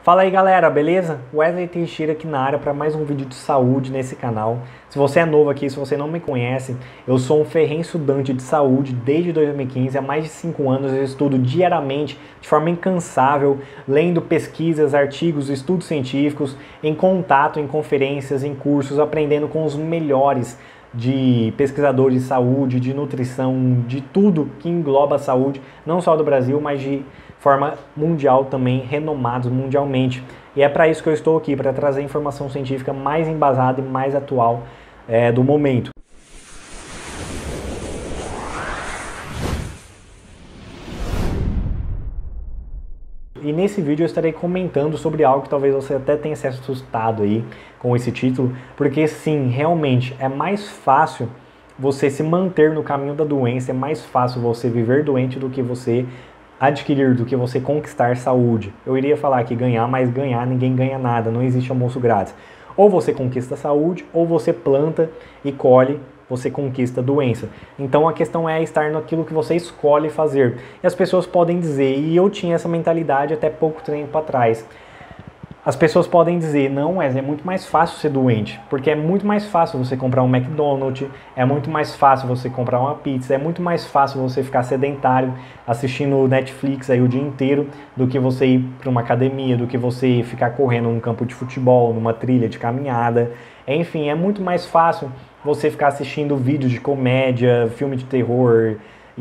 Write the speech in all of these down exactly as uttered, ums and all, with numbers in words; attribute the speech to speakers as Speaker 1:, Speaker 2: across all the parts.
Speaker 1: Fala aí galera, beleza? Wesley Teixeira aqui na área para mais um vídeo de saúde nesse canal. Se você é novo aqui, se você não me conhece, eu sou um ferrenho estudante de saúde desde dois mil e quinze, há mais de cinco anos eu estudo diariamente, de forma incansável, lendo pesquisas, artigos, estudos científicos, em contato, em conferências, em cursos, aprendendo com os melhores de pesquisadores de saúde, de nutrição, de tudo que engloba a saúde, não só do Brasil, mas de forma mundial também, renomados mundialmente. E é para isso que eu estou aqui, para trazer informação científica mais embasada e mais atual é, do momento. E nesse vídeo eu estarei comentando sobre algo que talvez você até tenha se assustado aí com esse título, porque sim, realmente é mais fácil você se manter no caminho da doença, é mais fácil você viver doente do que você adquirir, do que você conquistar saúde. Eu iria falar que ganhar, mas ganhar ninguém ganha nada, não existe almoço grátis. Ou você conquista a saúde, ou você planta e colhe, você conquista a doença. Então a questão é estar naquilo que você escolhe fazer. E as pessoas podem dizer, e eu tinha essa mentalidade até pouco tempo atrás, as pessoas podem dizer, não, Wesley, é muito mais fácil ser doente, porque é muito mais fácil você comprar um McDonald's, é muito mais fácil você comprar uma pizza, é muito mais fácil você ficar sedentário assistindo Netflix aí o dia inteiro do que você ir para uma academia, do que você ficar correndo num campo de futebol, numa trilha de caminhada. Enfim, é muito mais fácil você ficar assistindo vídeos de comédia, filme de terror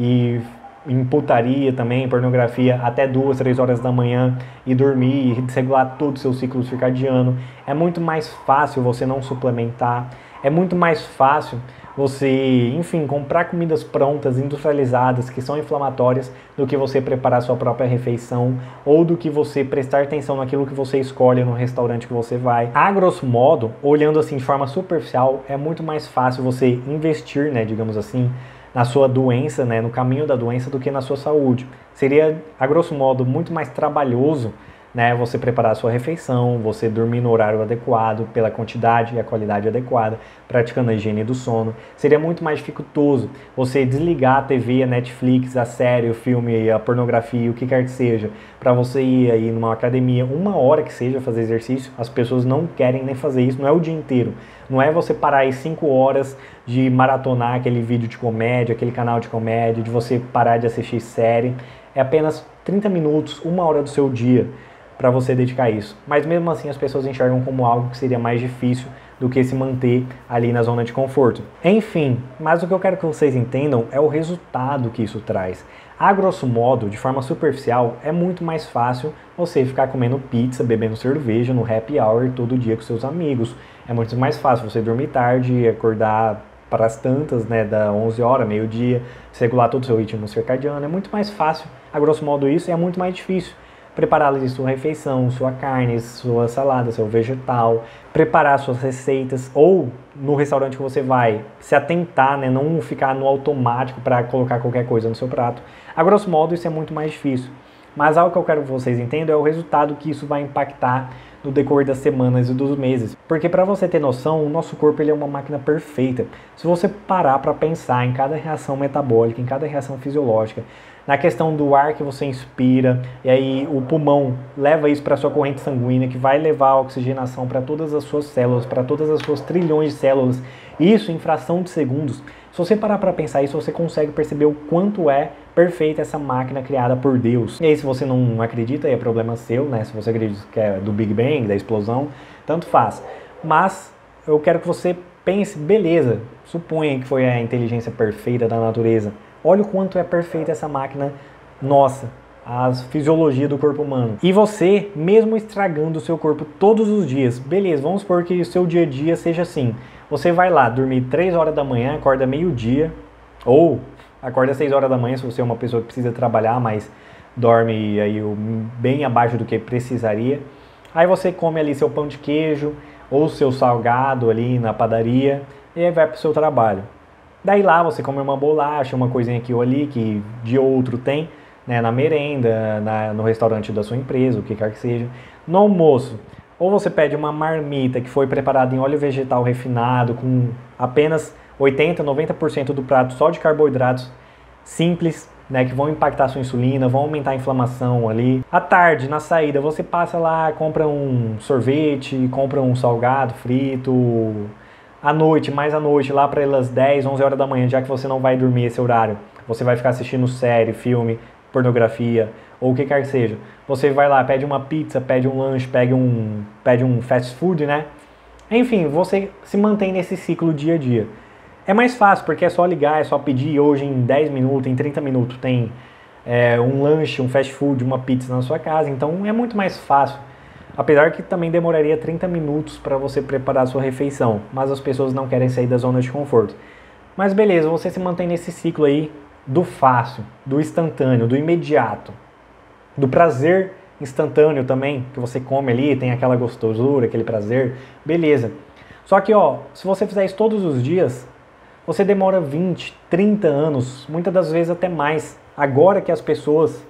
Speaker 1: e em putaria também, pornografia, até duas, três horas da manhã e dormir e regular todo o seu ciclo circadiano. É muito mais fácil você não suplementar, é muito mais fácil você, enfim, comprar comidas prontas, industrializadas, que são inflamatórias, do que você preparar sua própria refeição, ou do que você prestar atenção naquilo que você escolhe no restaurante que você vai. A grosso modo, olhando assim de forma superficial, é muito mais fácil você investir, né, digamos assim, na sua doença, né, no caminho da doença, do que na sua saúde. Seria, a grosso modo, muito mais trabalhoso, né, você preparar a sua refeição, você dormir no horário adequado, pela quantidade e a qualidade adequada, praticando a higiene do sono. Seria muito mais dificultoso você desligar a T V, a Netflix, a série, o filme, a pornografia, o que quer que seja, para você ir aí numa academia, uma hora que seja, fazer exercício. As pessoas não querem nem fazer isso, não é o dia inteiro. Não é você parar aí cinco horas de maratonar aquele vídeo de comédia, aquele canal de comédia, de você parar de assistir série. É apenas trinta minutos, uma hora do seu dia para você dedicar a isso. Mas mesmo assim as pessoas enxergam como algo que seria mais difícil do que se manter ali na zona de conforto. Enfim, mas o que eu quero que vocês entendam é o resultado que isso traz. A grosso modo, de forma superficial, é muito mais fácil você ficar comendo pizza, bebendo cerveja no happy hour todo dia com seus amigos. É muito mais fácil você dormir tarde, acordar para as tantas, né, da onze horas, meio-dia, regular todo o seu ritmo circadiano. É muito mais fácil, a grosso modo, isso, e é muito mais difícil preparar ali sua refeição, sua carne, sua salada, seu vegetal, preparar suas receitas, ou no restaurante que você vai, se atentar, né, não ficar no automático para colocar qualquer coisa no seu prato. A grosso modo, isso é muito mais difícil. Mas algo que eu quero que vocês entendam é o resultado que isso vai impactar no decorrer das semanas e dos meses. Porque para você ter noção, o nosso corpo ele é uma máquina perfeita. Se você parar para pensar em cada reação metabólica, em cada reação fisiológica, na questão do ar que você inspira, e aí o pulmão leva isso para a sua corrente sanguínea, que vai levar a oxigenação para todas as suas células, para todas as suas trilhões de células, isso em fração de segundos. Se você parar para pensar isso, você consegue perceber o quanto é perfeita essa máquina criada por Deus. E aí, se você não acredita, aí é problema seu, né? Se você acredita que é do Big Bang, da explosão, tanto faz. Mas eu quero que você pense, beleza, suponha que foi a inteligência perfeita da natureza. Olha o quanto é perfeita essa máquina nossa, a fisiologia do corpo humano. E você, mesmo estragando o seu corpo todos os dias, beleza, vamos supor que o seu dia a dia seja assim. Você vai lá dormir três horas da manhã, acorda meio-dia, ou acorda seis horas da manhã se você é uma pessoa que precisa trabalhar, mas dorme aí bem abaixo do que precisaria. Aí você come ali seu pão de queijo ou seu salgado ali na padaria e aí vai para o seu trabalho. Daí lá você come uma bolacha, uma coisinha aqui ou ali que de outro tem, né, na merenda, na, no restaurante da sua empresa, o que quer que seja. No almoço, ou você pede uma marmita que foi preparada em óleo vegetal refinado, com apenas oitenta, noventa por cento do prato só de carboidratos simples, né, que vão impactar a sua insulina, vão aumentar a inflamação ali. À tarde, na saída, você passa lá, compra um sorvete, compra um salgado frito. À noite, mais à noite, lá para elas dez, onze horas da manhã, já que você não vai dormir esse horário, você vai ficar assistindo série, filme, pornografia, ou o que quer que seja. Você vai lá, pede uma pizza, pede um lanche, pede um, pede um fast food, né? Enfim, você se mantém nesse ciclo dia a dia. É mais fácil, porque é só ligar, é só pedir. Hoje em dez minutos, em trinta minutos tem é, um lanche, um fast food, uma pizza na sua casa. Então é muito mais fácil. Apesar que também demoraria trinta minutos para você preparar a sua refeição. Mas as pessoas não querem sair da zona de conforto. Mas beleza, você se mantém nesse ciclo aí do fácil, do instantâneo, do imediato. Do prazer instantâneo também, que você come ali, tem aquela gostosura, aquele prazer. Beleza. Só que, ó, se você fizer isso todos os dias, você demora vinte, trinta anos, muitas das vezes até mais. Agora que as pessoas,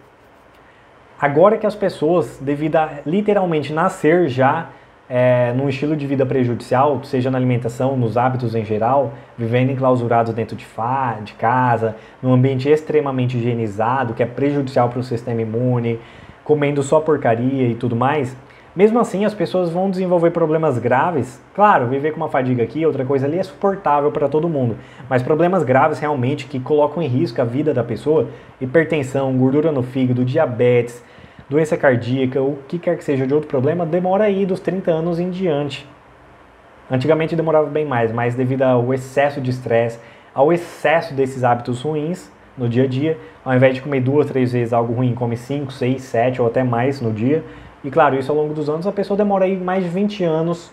Speaker 1: agora que as pessoas, devido a literalmente nascer já é, num estilo de vida prejudicial, seja na alimentação, nos hábitos em geral, vivendo enclausurados dentro de, fa, de casa, num ambiente extremamente higienizado, que é prejudicial para o sistema imune, comendo só porcaria e tudo mais, mesmo assim as pessoas vão desenvolver problemas graves. Claro, viver com uma fadiga aqui, outra coisa ali é suportável para todo mundo, mas problemas graves realmente que colocam em risco a vida da pessoa, hipertensão, gordura no fígado, diabetes, doença cardíaca, o que quer que seja de outro problema, demora aí dos trinta anos em diante. Antigamente demorava bem mais, mas devido ao excesso de estresse, ao excesso desses hábitos ruins no dia a dia, ao invés de comer duas, três vezes algo ruim, come cinco, seis, sete ou até mais no dia. E claro, isso ao longo dos anos, a pessoa demora aí mais de vinte anos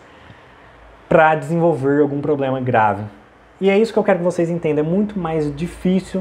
Speaker 1: para desenvolver algum problema grave. E é isso que eu quero que vocês entendam, é muito mais difícil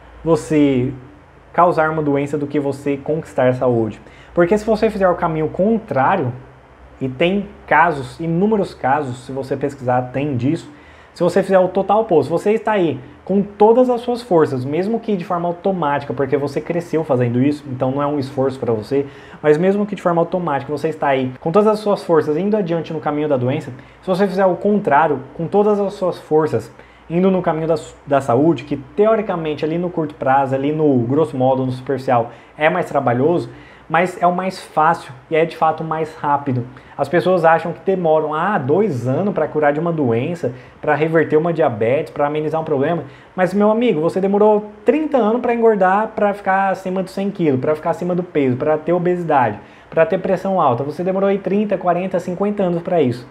Speaker 1: você causar uma doença do que você conquistar a saúde. Porque se você fizer o caminho contrário, e tem casos, inúmeros casos, se você pesquisar, tem disso, se você fizer o total oposto, você está aí com todas as suas forças, mesmo que de forma automática, porque você cresceu fazendo isso, então não é um esforço para você, mas mesmo que de forma automática você está aí com todas as suas forças indo adiante no caminho da doença, se você fizer o contrário, com todas as suas forças indo no caminho da, da saúde, que teoricamente ali no curto prazo, ali no grosso modo, no superficial, é mais trabalhoso, mas é o mais fácil e é de fato mais rápido. As pessoas acham que demoram ah, dois anos para curar de uma doença, para reverter uma diabetes, para amenizar um problema. Mas, meu amigo, você demorou trinta anos para engordar, para ficar acima dos cem quilos, para ficar acima do peso, para ter obesidade, para ter pressão alta. Você demorou aí trinta, quarenta, cinquenta anos para isso.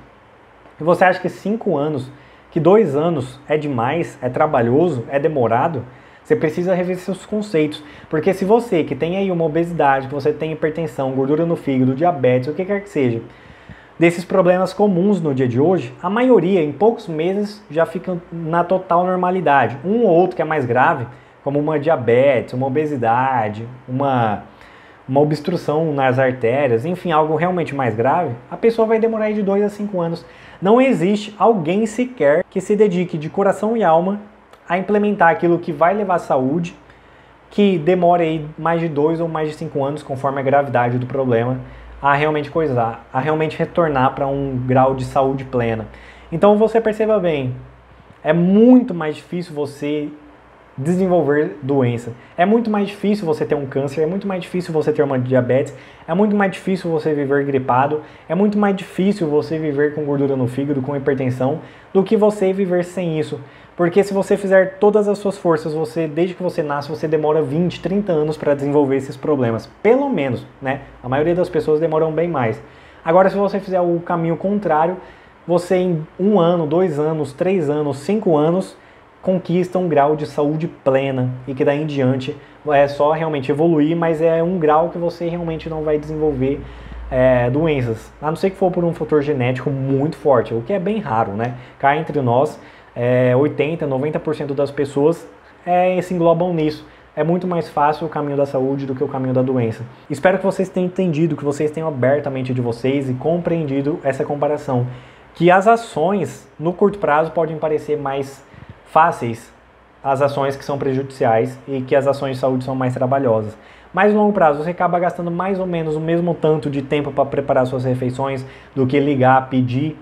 Speaker 1: E você acha que cinco anos, que dois anos é demais, é trabalhoso, é demorado? Você precisa rever seus conceitos, porque se você que tem aí uma obesidade, que você tem hipertensão, gordura no fígado, diabetes, o que quer que seja, desses problemas comuns no dia de hoje, a maioria em poucos meses já fica na total normalidade. Um ou outro que é mais grave, como uma diabetes, uma obesidade, uma, uma obstrução nas artérias, enfim, algo realmente mais grave, a pessoa vai demorar aí de dois a cinco anos. Não existe alguém sequer que se dedique de coração e alma a implementar aquilo que vai levar à saúde, que demore aí mais de dois ou mais de cinco anos, conforme a gravidade do problema, a realmente coisar, a realmente retornar para um grau de saúde plena. Então você perceba bem, é muito mais difícil você desenvolver doença. É muito mais difícil você ter um câncer, é muito mais difícil você ter uma diabetes, é muito mais difícil você viver gripado, é muito mais difícil você viver com gordura no fígado, com hipertensão, do que você viver sem isso. Porque se você fizer todas as suas forças, você, desde que você nasce, você demora vinte, trinta anos para desenvolver esses problemas. Pelo menos, né? A maioria das pessoas demoram bem mais. Agora, se você fizer o caminho contrário, você em um ano, dois anos, três anos, cinco anos, conquista um grau de saúde plena e que daí em diante é só realmente evoluir, mas é um grau que você realmente não vai desenvolver é, doenças. A não ser que for por um fator genético muito forte, o que é bem raro, né? Cá entre nós, É, oitenta, noventa por cento das pessoas é, se englobam nisso. É muito mais fácil o caminho da saúde do que o caminho da doença. Espero que vocês tenham entendido, que vocês tenham aberto a mente de vocês e compreendido essa comparação. Que as ações no curto prazo podem parecer mais fáceis, as ações que são prejudiciais, e que as ações de saúde são mais trabalhosas. Mas no longo prazo você acaba gastando mais ou menos o mesmo tanto de tempo para preparar suas refeições do que ligar, pedir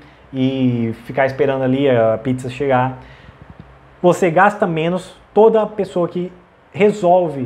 Speaker 1: e ficar esperando ali a pizza chegar. Você gasta menos. Toda pessoa que resolve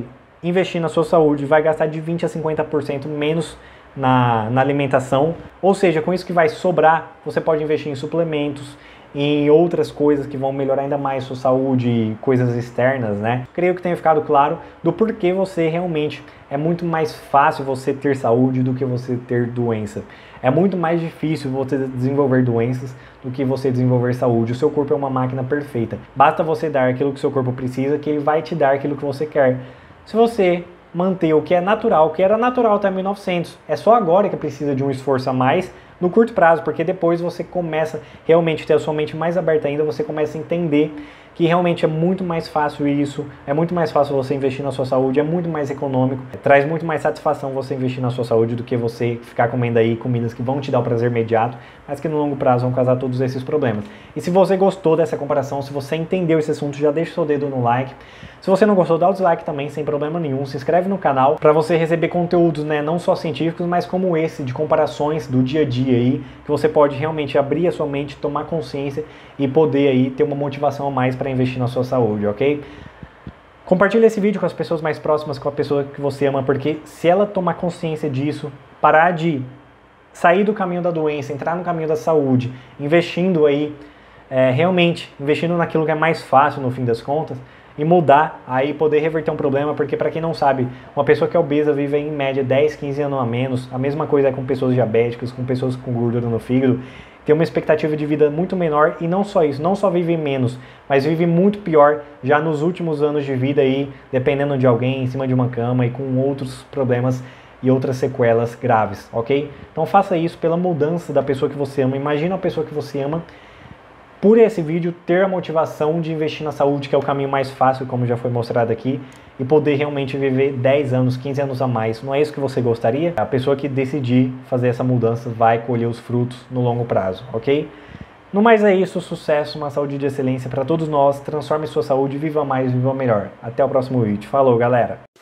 Speaker 1: investir na sua saúde, vai gastar de vinte a cinquenta por cento menos na, na alimentação. Ou seja, com isso que vai sobrar, você pode investir em suplementos, em outras coisas que vão melhorar ainda mais sua saúde, coisas externas, né? Creio que tenha ficado claro do porquê você realmente é muito mais fácil você ter saúde do que você ter doença. É muito mais difícil você desenvolver doenças do que você desenvolver saúde. O seu corpo é uma máquina perfeita. Basta você dar aquilo que o seu corpo precisa, que ele vai te dar aquilo que você quer. Se você manter o que é natural, o que era natural até mil e novecentos, é só agora que precisa de um esforço a mais no curto prazo, porque depois você começa realmente a ter a sua mente mais aberta ainda, você começa a entender que realmente é muito mais fácil isso, é muito mais fácil você investir na sua saúde, é muito mais econômico, traz muito mais satisfação você investir na sua saúde do que você ficar comendo aí comidas que vão te dar o prazer imediato, mas que no longo prazo vão causar todos esses problemas. E se você gostou dessa comparação, se você entendeu esse assunto, já deixa o seu dedo no like. Se você não gostou, dá o dislike também, sem problema nenhum. Se inscreve no canal para você receber conteúdos, né, não só científicos, mas como esse, de comparações do dia a dia aí, que você pode realmente abrir a sua mente, tomar consciência e poder aí ter uma motivação a mais para investir na sua saúde, ok? Compartilhe esse vídeo com as pessoas mais próximas, com a pessoa que você ama, porque se ela tomar consciência disso, parar de sair do caminho da doença, entrar no caminho da saúde, investindo aí, é, realmente, investindo naquilo que é mais fácil no fim das contas, e mudar, aí poder reverter um problema, porque para quem não sabe, uma pessoa que é obesa vive em média dez, quinze anos a menos, a mesma coisa é com pessoas diabéticas, com pessoas com gordura no fígado, tem uma expectativa de vida muito menor, e não só isso, não só vive menos, mas vive muito pior já nos últimos anos de vida aí, dependendo de alguém, em cima de uma cama e com outros problemas e outras sequelas graves, ok? Então faça isso pela mudança da pessoa que você ama, imagina a pessoa que você ama, por esse vídeo, ter a motivação de investir na saúde, que é o caminho mais fácil, como já foi mostrado aqui, e poder realmente viver dez anos, quinze anos a mais. Não é isso que você gostaria? A pessoa que decidir fazer essa mudança vai colher os frutos no longo prazo, ok? No mais é isso, sucesso, uma saúde de excelência para todos nós, transforme sua saúde, viva mais, viva melhor. Até o próximo vídeo. Falou, galera!